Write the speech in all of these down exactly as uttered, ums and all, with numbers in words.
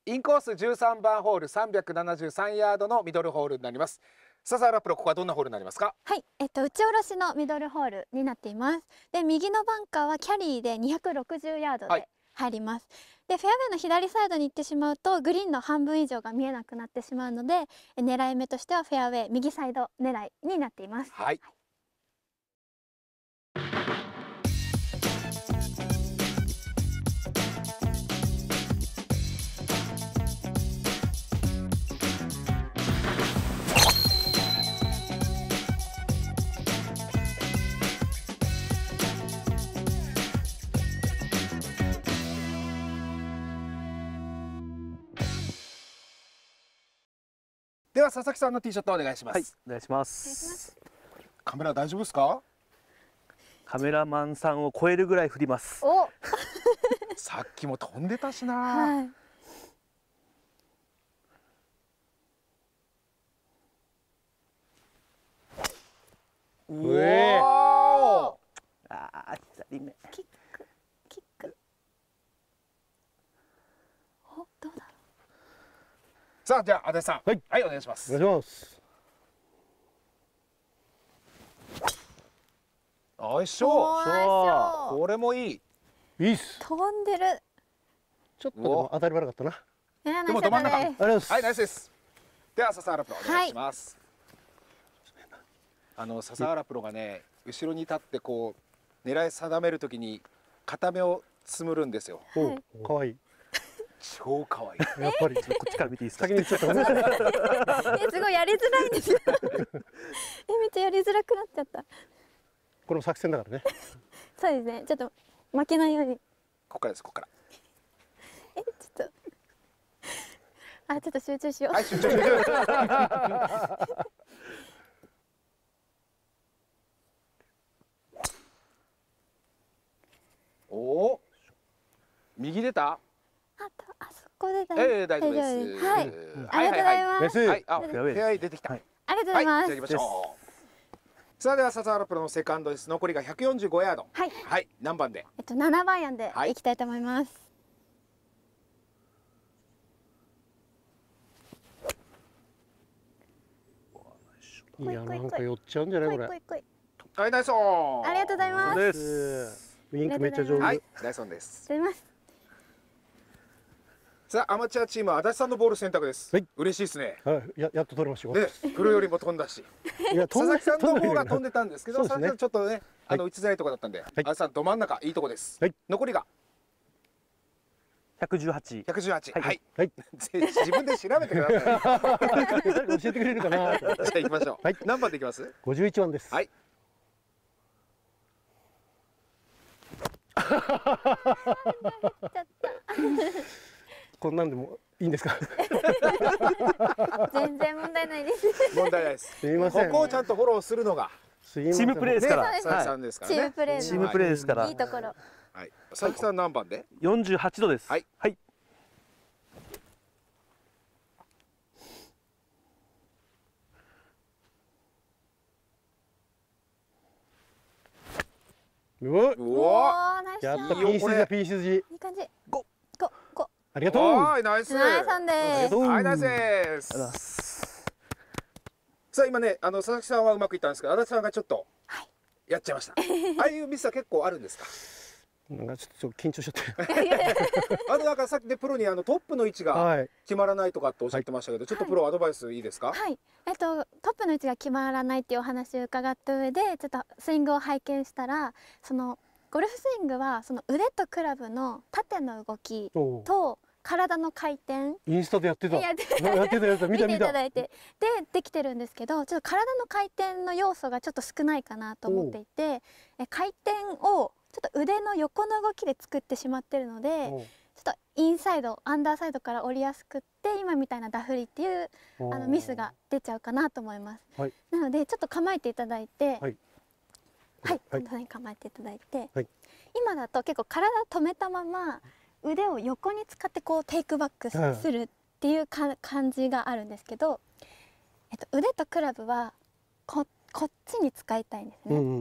インコースじゅうさんばんホールさんびゃくななじゅうさんヤードのミドルホールになります。笹原プロ、ここはどんなホールになりますか？ はい、えっと打ち下ろしのミドルホールになっています。で、右のバンカーはキャリーでにひゃくろくじゅうヤードで入ります。はい、で、フェアウェイの左サイドに行ってしまうとグリーンの半分以上が見えなくなってしまうので、狙い目としてはフェアウェイ右サイド狙いになっています。 はい。では佐々木さんのティーショットお願いします。 はい、お願いします。 カメラ大丈夫ですか？ カメラマンさんを超えるぐらい振ります。 おさっきも飛んでたしな。 はい。 うおー。 ああ、左目。 キック、キック。お、どうだろう。 さあ、じゃあ足立さん、はい、はい、お願いします。 お願いします。 よいしょ。これもいい。 いいっす。 飛んでる。 ちょっとでも当たり悪かったな。 でもど真ん中。 ありがとうございます。 はい、ナイスです。では笹原プロお願いします。はい、あの笹原プロがね、後ろに立ってこう狙い定めるときに片目をつむるんですよ。 お、可愛い。 超可愛い。 やっぱりこっちから見ていいですか？ 先にちょっとね。 え、すごいやりづらいんですよ。え、めっちゃやりづらくなっちゃった。 これも作戦だからね。 そうですね。ちょっと負けないように。 ここからです。ここから。 え、ちょっと。あ、ちょっと集中しよう。 はい、集中集中。おお。右出た？ あ、あそこで大丈夫。 ええ、大丈夫です。 はい。ありがとうございます。 はい、あ、フェアウェイ出てきた。 ありがとうございます。 じゃあ行きましょう。さあでは笹原プロのセカンドです。残りがひゃくよんじゅうごヤード。 はい。 はい。何番で？ えっとななばんアイアンでいきたいと思います。 いや、なんか寄っちゃうんじゃないこれ。 はい、ナイスオン。 ありがとうございます。 です。 ウインクめっちゃ上手。 はい、ナイスオンです。 出ます。 さあアマチュアチームは足立さんのボール選択です。はい。嬉しいですね。 はい、ややっと取れました。 ね、プロよりも飛んだし。いや、佐々木さんの方が飛んでたんですけど、佐々木さんちょっとね、あの打ちづらいところだったんで、足立さんど真ん中いいとこです。はい。残りがひゃくじゅうはち。 ひゃくじゅうはち。はい。 はい。 自分で調べてください。 誰か教えてくれるかな。 じゃあ行きましょう。はい。何番でいきます？ ごじゅういちばんです。 はい。 こんなんでもいいんですか？ 全然問題ないです。 問題ないです。 すみません。 ここをちゃんとフォローするのがチームプレーですから。 佐々木さんですからね。 チームプレー。 チームプレーですから。 いいところ。 はい。佐々木さん何番で？ よんじゅうはちどです。 はい。 はい。 うわ。 うわ。 やった、ピース筋、ピース筋。 いい感じ。ご、ご、ご。 ありがとう。 はい、ナイス。 ナイスさんです。 はい、ナイスです。さあ、今ね、あの佐々木さんはうまくいったんですけど、足立さんがちょっと。やっちゃいました。ああいうミスは結構あるんですか？ なんかちょっと緊張しちゃって。 あのなんかさっきでプロにあのトップの位置が決まらないとかっておっしゃってましたけど、ちょっとプロアドバイスいいですか？ はい。えっとトップの位置が決まらないっていうお話を伺った上で、ちょっとスイングを拝見したら、そのゴルフスイングはその腕とクラブの縦の動きと体の回転。 インスタでやってた。 やってた。 やってたやってた。見た見た。 見ていただいて、でできてるんですけど、ちょっと体の回転の要素がちょっと少ないかなと思っていて、え回転をちょっと腕の横の動きで作ってしまってるので、ちょっとインサイドアンダーサイドから降りやすくって、今みたいなダフりっていうあのミスが出ちゃうかなと思います。はい、なのでちょっと構えていただいて、はい、はい、こんなふうに構えていただいて、はい、今だと結構体止めたまま腕を横に使ってこうテイクバックするっていうか感じがあるんですけど、えっと、腕とクラブはここっちに使いたいんですね。うんうん、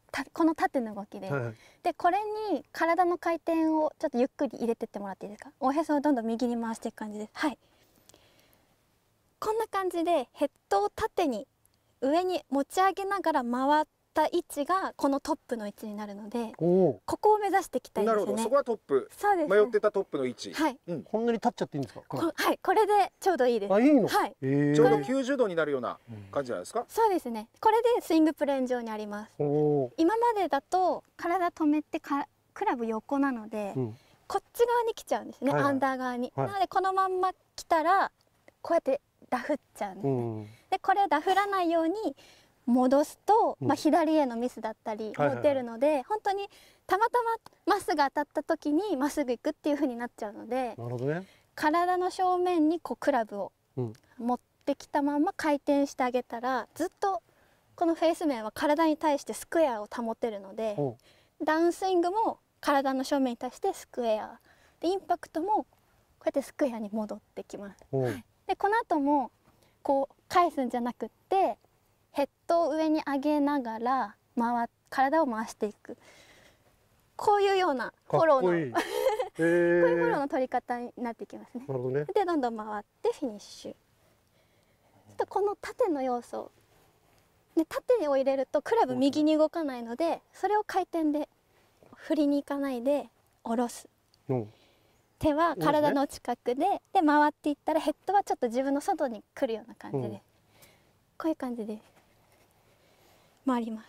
たこの縦の動きで、 はいはい。 でこれに体の回転をちょっとゆっくり入れてってもらっていいですか。おへそをどんどん右に回していく感じです。はい、こんな感じでヘッドを縦に上に持ち上げながら回った位置がこのトップの位置になるので、 おお。 ここを目指していきたいんですよね。 なるほど、そこはトップ。 そうです、ね、 迷ってたトップの位置。 はい、 こんなに立っちゃっていいんですか。 こはい、これでちょうどいいです。 あ、いいの。 はい、 ええ。 ちょうどきゅうじゅうどになるような感じじゃないですか。 そうですね。これでスイングプレーン上にあります。 おお。 今までだと体止めてかクラブ横なので、 うん。 こっち側に来ちゃうんですね、 はいはいアンダー側に、 はいなのでこのまんま来たらこうやってダフっちゃうんです、 うねん。 でこれをダフらないように戻すと、 うんまあ、左へのミスだったりはいはいはいも出るので、本当にたまたままっすぐ当たった時にまっすぐ行くっていう風になっちゃうので、 なるほどね。 体の正面にこうクラブをうん。 持ってきたまま回転してあげたら、ずっとこのフェース面は体に対してスクエアを保てるので、 おう。 ダウンスイングも体の正面に対してスクエアで、インパクトもこうやってスクエアに戻ってきます。 おう。 でこの後もこう返すんじゃなくってヘッドを上に上げながら回体を回していく、こういうようなフォローのかっこいい。えこういうフォローえ。 の取り方になってきますね。 なるほどね。 でどんどん回ってフィニッシュ。ちょっとこの縦の要素で縦を入れるとクラブ右に動かないので、それを回転で振りに行かないで下ろす。 うん。 手は体の近くで、で回っていったらヘッドはちょっと自分の外に来るような感じで、 うんこういう感じで回ります。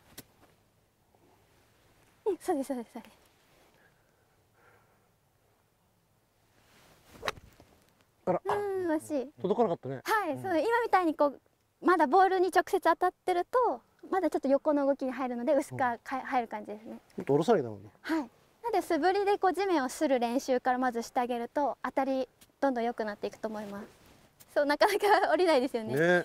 うん、そうですそうですそうです。 あら。 うん、惜しい。 届かなかったね。 はい、そう今みたいにこうまだボールに直接当たってるとまだちょっと横の動きに入るので薄くか入る感じですね。 もっと下ろさなきゃだもんね。 はい。なので素振りでこう地面をする練習からまずしてあげると当たりどんどん良くなっていくと思います。そうなかなか降りないですよね。 ね。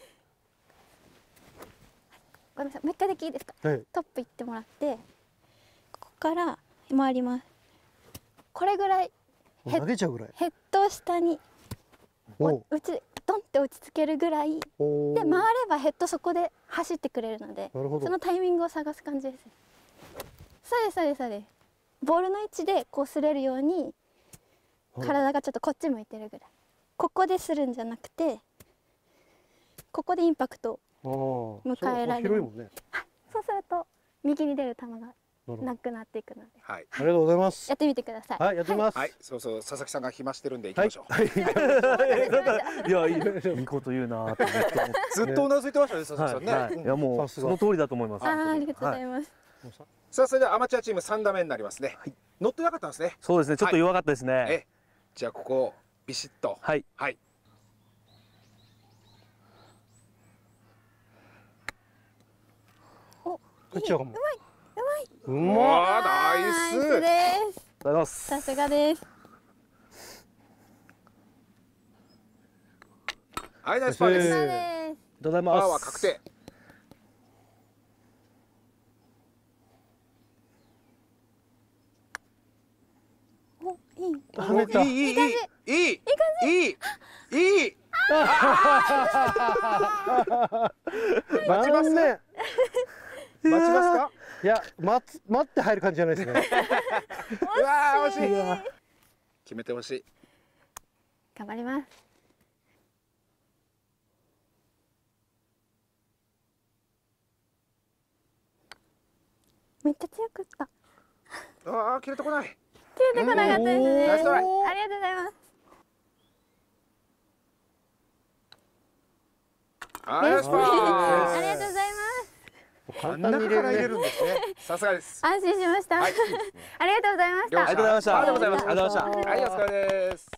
ごめんなさい、もう一回だけいいですか。 はい。 トップ行ってもらってここから回ります。これぐらいへ投げちゃうぐらい。 ヘッドを下におう。 お打ちドンって落ち着けるぐらいおで回ればヘッドそこで走ってくれるので、 なるほどそのタイミングを探す感じです。そうですそうですそうです。ボールの位置でこう擦れるようにはい体がちょっとこっち向いてるぐらい、ここでするんじゃなくてここでインパクトをああ。 迎えられるそう広いもんね。 そうすると右に出る球がなるほど。 なくなっていくのではい。 ありがとうございますや。ってみてください。 はい、やってみます。 はい、そうそう、佐々木さんが暇してるんで行きはいましょう。。 はい。 いやいいいいこと言うなーってずっと思ってずっとうなずいてましたね、佐々木さんね。 はいはい、いやもうさすがその通りだと思います。 あーあ本当にりがとうございはいます。 さあ、それではアマチュアチームさん打目になりますね。乗ってなかったんですね。 そうですね、ちょっと弱かったですね。 え、じゃあここをビシッと。 はい。 はい。 お、 打っちゃうかも。 うまい。 うわまっ。 あ、ナイナイスス。 です。 ありがとうございます。 さすがです。 はい、ナイスパーです。 さすがです。 ありがとうございます。 パーは確定。 お、いい。 跳ねた。 いい、いい、いい、いい、いい、いい。待ちます残念。 待ちますか。 いや、待つ、待って入る感じじゃないですね。 うわあ、惜しい。 いや決めてほしい。 頑張ります。めっちゃ強く打った。 ああ、切れてこない。 切れてこなかったですね。 ナイストライ。 ありがとうございます。 あナイスパー。 ありがとうございます。 真ん中から入れるんですね。さすがです。 安心しました。 はい。 ありがとうございました。 ありがとうございました。 ありがとうございましたありがとうございました。 はい、お疲れです。